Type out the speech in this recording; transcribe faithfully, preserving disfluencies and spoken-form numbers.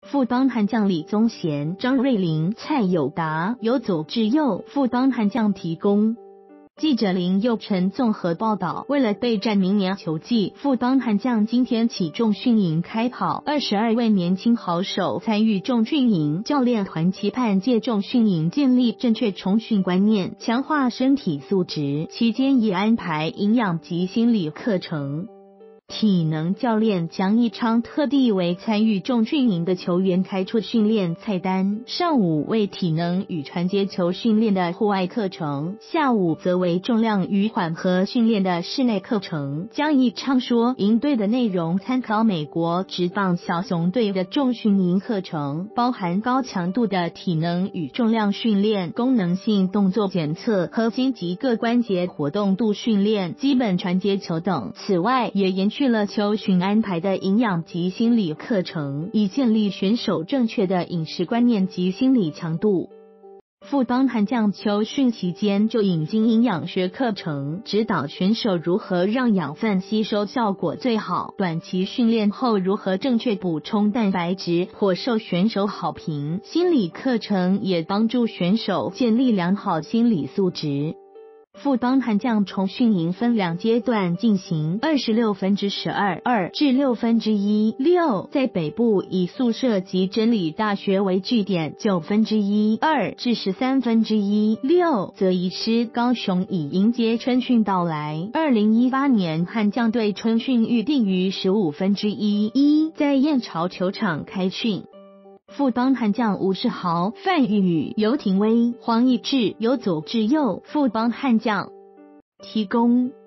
副帮悍将李宗贤、张瑞麟、蔡友达由左至右副帮悍将提供。记者林佑成综合报道，为了备战明年球季，副帮悍将今天起重训营开跑，二十二位年轻好手参与重训营，教练团期盼借重训营建立正确重训观念，强化身体素质，期间也安排营养及心理课程。体能教练江一昌特地为参与重训营的球员开出训练菜单，上午为体能与传接球训练的户外课程，下午则为重量与缓和训练的室内课程。江一昌说，营队的内容参考美国职棒小熊队的重训营课程，包含高强度的体能与重量训练、功能性动作检测、核心及各关节活动度训练、基本传接球等。此外，也延续去了球巡安排的营养及心理课程，以建立选手正确的饮食观念及心理强度。副帮悍将球训期间就引进营养学课程，指导选手如何让养分吸收效果最好，短期训练后如何正确补充蛋白质，颇受选手好评。心理课程也帮助选手建立良好心理素质。副帮悍将重训营分两阶段进行，二十六分之十二二至六分之一六，在北部以宿舍及真理大学为据点，九分之一二至十三分之一六，则移师高雄以迎接春训到来。二零一八年悍将队春训预定于十五分之一一，在燕巢球场开训。副帮悍将吴世豪、范玉宇、游廷威、黄义志由左至右副帮悍将提供。